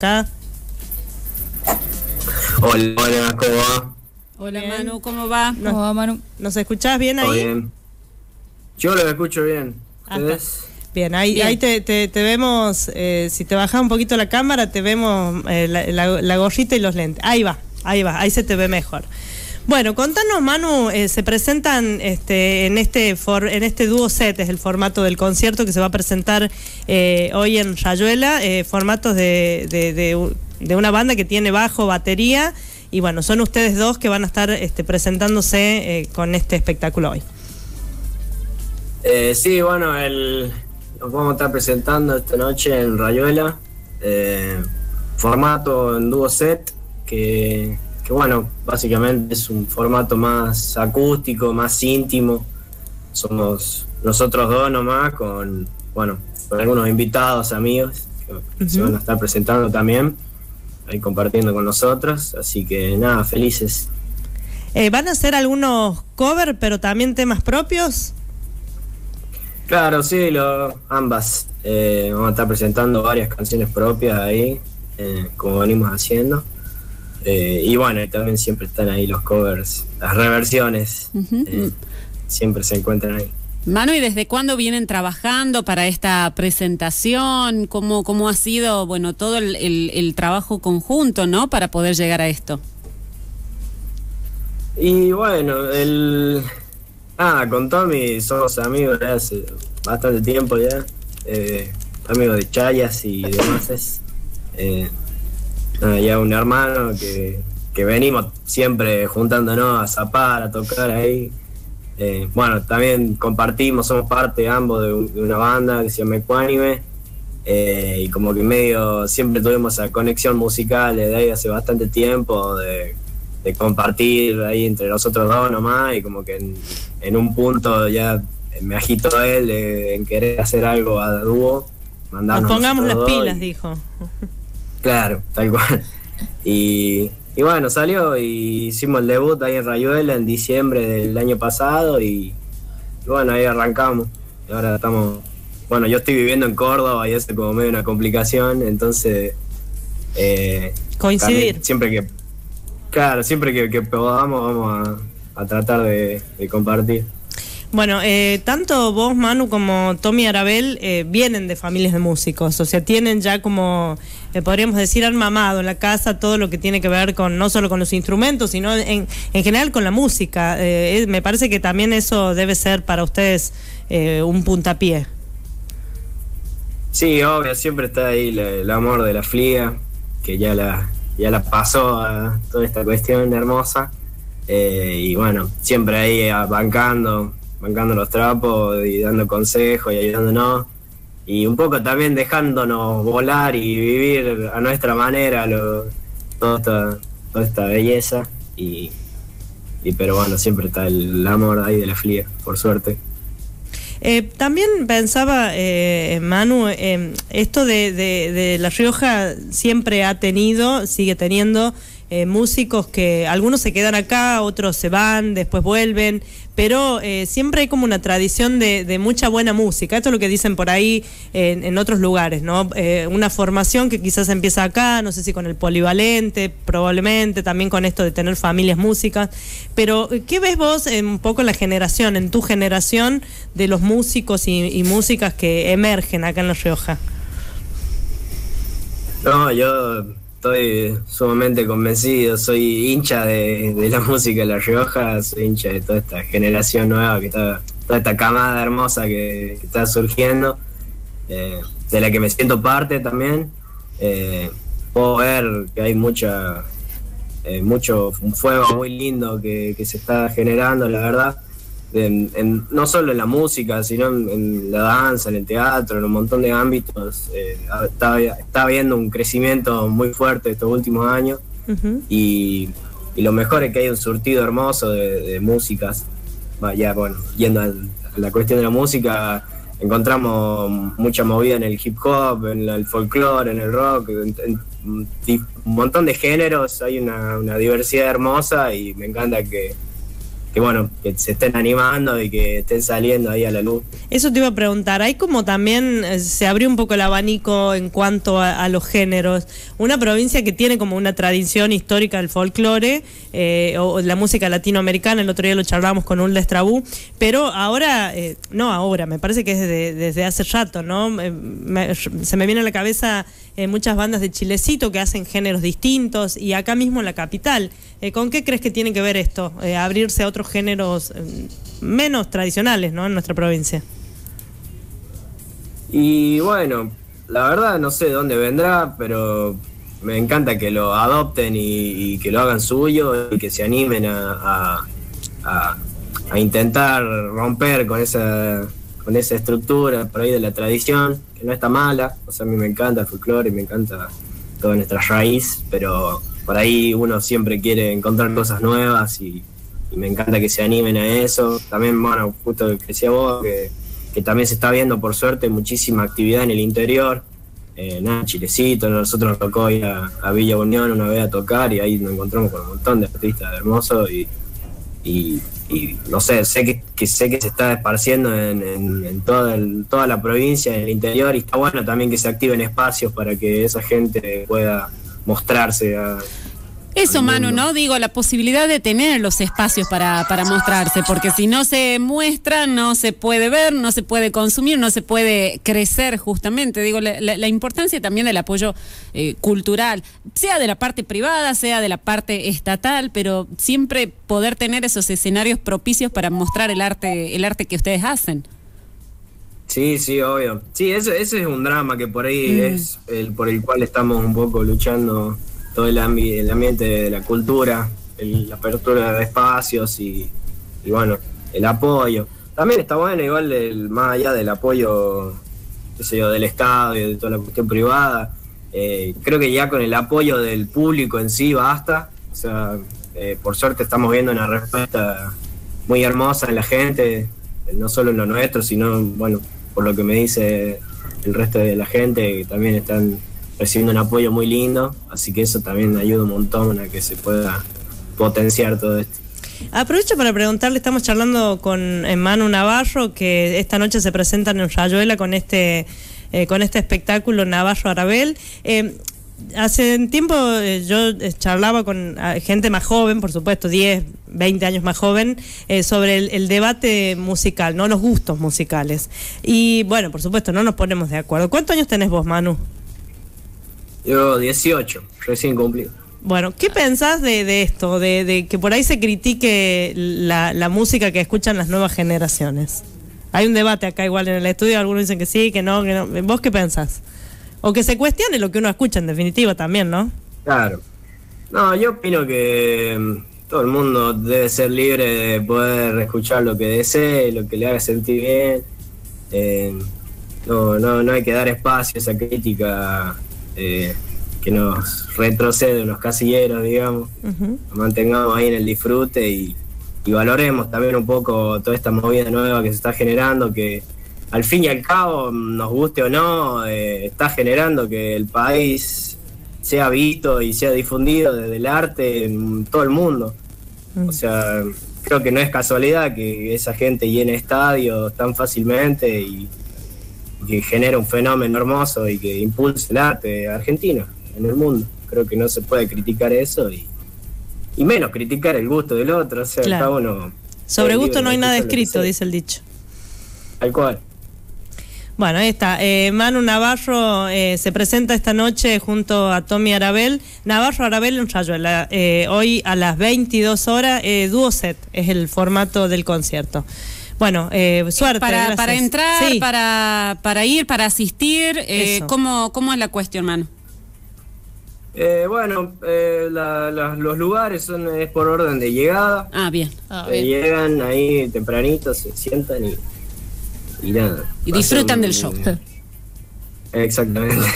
acá. Hola, ¿cómo va? Hola Bien. Manu, ¿cómo va? ¿Cómo va, Manu? ¿Nos escuchás bien ahí? ¿Todo bien? Yo lo escucho bien. Ah, ¿Ustedes? Bien, ahí, Bien. ahí te vemos, si te bajás un poquito la cámara, te vemos la gorrita y los lentes. Ahí se te ve mejor. Bueno, contanos, Manu, se presentan en este dúo set, es el formato del concierto que se va a presentar hoy en Rayuela, formatos de una banda que tiene bajo, batería, y bueno, son ustedes dos que van a estar presentándose con este espectáculo hoy. Sí, bueno, nos vamos a estar presentando esta noche en Rayuela, formato en dúo set, que bueno, básicamente es un formato más acústico, más íntimo. Somos nosotros dos nomás, con algunos invitados, amigos, que se van a estar presentando también, ahí compartiendo con nosotros, así que nada, felices. ¿Van a hacer algunos covers, pero también temas propios? Claro, sí, ambas. Vamos a estar presentando varias canciones propias ahí, como venimos haciendo. Y bueno, también siempre están ahí los covers, las reversiones, siempre se encuentran ahí. Manu, ¿y desde cuándo vienen trabajando para esta presentación? ¿Cómo ha sido, bueno, todo el trabajo conjunto, ¿no?, para poder llegar a esto? Y bueno, con Tommy somos amigos de hace bastante tiempo ya, amigos de Chayas y demás. Ya un hermano que venimos siempre juntándonos a zapar, a tocar ahí. Bueno, también compartimos, somos parte ambos de una banda que se llama Ecuánime, y como que medio siempre tuvimos esa conexión musical desde ahí hace bastante tiempo, de compartir ahí entre nosotros dos nomás, y como que en un punto ya me agitó él en querer hacer algo a dúo. Nos pongamos las pilas, dijo. Claro, tal cual. Y bueno, salió y hicimos el debut ahí en Rayuela en diciembre del año pasado y bueno, ahí arrancamos. Y ahora estamos... Bueno, yo estoy viviendo en Córdoba y eso es como medio una complicación, entonces... coincidir. Siempre que podamos vamos a tratar de compartir. Bueno, tanto vos, Manu, como Tommy Arabel vienen de familias de músicos, o sea, tienen ya como, podríamos decir, han mamado en la casa todo lo que tiene que ver con, no solo con los instrumentos, sino en general con la música. Me parece que también eso debe ser para ustedes un puntapié. Sí, obvio, siempre está ahí el amor de la fliga, que ya la pasó a toda esta cuestión hermosa, y bueno, siempre ahí bancando los trapos y dando consejos y ayudándonos, y un poco también dejándonos volar y vivir a nuestra manera toda esta belleza, pero bueno, siempre está el amor ahí de la fliga, por suerte. También pensaba, Manu, esto de La Rioja siempre sigue teniendo músicos que algunos se quedan acá, otros se van, después vuelven, pero siempre hay como una tradición de mucha buena música. Esto es lo que dicen por ahí en otros lugares, ¿no? Una formación que quizás empieza acá, no sé si con el polivalente, probablemente también con esto de tener familias músicas, pero ¿qué ves vos un poco en tu generación, de los músicos y músicas que emergen acá en La Rioja? No, yo estoy sumamente convencido, soy hincha de la música de La Rioja, soy hincha de toda esta generación nueva, toda esta camada hermosa que está surgiendo, de la que me siento parte también. Puedo ver que hay mucho un fuego muy lindo que se está generando, la verdad, no solo en la música, sino en la danza, en el teatro, en un montón de ámbitos. Está habiendo un crecimiento muy fuerte estos últimos años. Y lo mejor es que hay un surtido hermoso de músicas. Bueno, yendo a la cuestión de la música, encontramos mucha movida en el hip hop, en el folclore, en el rock, en un montón de géneros. Hay una diversidad hermosa y me encanta que bueno, que se estén animando y que estén saliendo ahí a la luz. Eso te iba a preguntar, hay como también se abrió un poco el abanico en cuanto a los géneros, una provincia que tiene como una tradición histórica del folclore o la música latinoamericana, el otro día lo charlábamos con Ulda Estrabú, pero ahora, no ahora, me parece que es desde hace rato, ¿no? Se me viene a la cabeza muchas bandas de Chilecito que hacen géneros distintos y acá mismo en la capital. ¿Con qué crees que tiene que ver esto? Abrirse a otros géneros menos tradicionales, ¿no? En nuestra provincia. Y bueno, la verdad no sé de dónde vendrá, pero me encanta que lo adopten y que lo hagan suyo y que se animen a intentar romper con esa estructura por ahí de la tradición, que no está mala. O sea, a mí me encanta el folclore y me encanta toda nuestra raíz, pero por ahí uno siempre quiere encontrar cosas nuevas y me encanta que se animen a eso. También, bueno, justo lo que decía vos, que también se está viendo, por suerte, muchísima actividad en el interior. Chilecito, nosotros nos tocó ir a Villa Unión una vez a tocar y ahí nos encontramos con un montón de artistas hermosos y no sé, sé que se está esparciendo en toda la provincia, en el interior, y está bueno también que se activen espacios para que esa gente pueda mostrarse eso, Manu, ¿no? Digo, la posibilidad de tener los espacios para mostrarse, porque si no se muestra, no se puede ver, no se puede consumir, no se puede crecer, justamente. Digo, la importancia también del apoyo cultural, sea de la parte privada, sea de la parte estatal, pero siempre poder tener esos escenarios propicios para mostrar el arte que ustedes hacen. Sí, obvio. Sí, ese es un drama que por ahí es por el cual estamos un poco luchando, todo el ambiente de la cultura, la apertura de espacios y bueno, el apoyo. También está bueno, igual más allá del apoyo, qué sé yo, del Estado y de toda la cuestión privada, creo que ya con el apoyo del público en sí basta. O sea, por suerte estamos viendo una respuesta muy hermosa en la gente, no solo en lo nuestro, sino, bueno, por lo que me dice el resto de la gente, que también están recibiendo un apoyo muy lindo, así que eso también ayuda un montón a que se pueda potenciar todo esto. Aprovecho para preguntarle, estamos charlando con Manu Navarro, que esta noche se presentan en Rayuela con este espectáculo Navarro Arabel. Hace un tiempo yo charlaba con gente más joven, por supuesto, 10, 20 años más joven, sobre el debate musical, ¿no? Los gustos musicales. Y bueno, por supuesto, no nos ponemos de acuerdo. ¿Cuántos años tenés vos, Manu? Yo 18, recién cumplido. Bueno, ¿qué pensás de esto? De que por ahí se critique la música que escuchan las nuevas generaciones. Hay un debate acá igual en el estudio, algunos dicen que sí, que no. ¿Vos qué pensás? O que se cuestione lo que uno escucha en definitiva también, ¿no? Claro. No, yo opino que todo el mundo debe ser libre de poder escuchar lo que desee, lo que le haga sentir bien. No hay que dar espacio a esa crítica que nos retrocede, unos casilleros, digamos. Nos mantengamos ahí en el disfrute y valoremos también un poco toda esta movida nueva que se está generando, que al fin y al cabo, nos guste o no, está generando que el país sea visto y sea difundido desde el arte en todo el mundo. O sea, creo que no es casualidad que esa gente llene estadios tan fácilmente y que genera un fenómeno hermoso y que impulse el arte argentino en el mundo. Creo que no se puede criticar eso y menos criticar el gusto del otro. O sea, claro. Cada uno... Sobre gusto no hay nada escrito, dice el dicho. Tal cual. Bueno, ahí está. Manu Navarro se presenta esta noche junto a Tommy Arabel. Navarro Arabel en Rayuela. Hoy a las 22 horas, dúo set es el formato del concierto. Bueno, suerte. Para entrar, sí. para ir, para asistir, ¿cómo es la cuestión, Manu? Los lugares es por orden de llegada. Bien. Llegan ahí tempranito, se sientan y nada. Y disfrutan del show. Exactamente.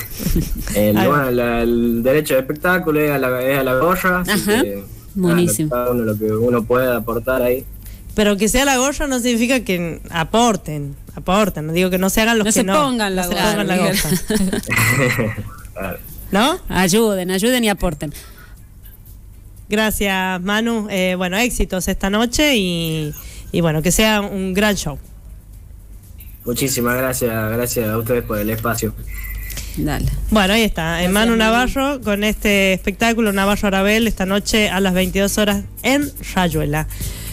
El derecho de espectáculo es a la gorra. Así que, buenísimo. Cada uno lo que uno pueda aportar ahí. Pero que sea la gorra no significa que aporten. No digo que no se hagan los que no. Se pongan la gorra. Claro. ¿No? Ayuden y aporten. Gracias, Manu. Bueno, éxitos esta noche y bueno, que sea un gran show. Muchísimas gracias a ustedes por el espacio. Dale. Bueno, ahí está, Manu Navarro con este espectáculo Navarro Arabel esta noche a las 22 horas en Rayuela.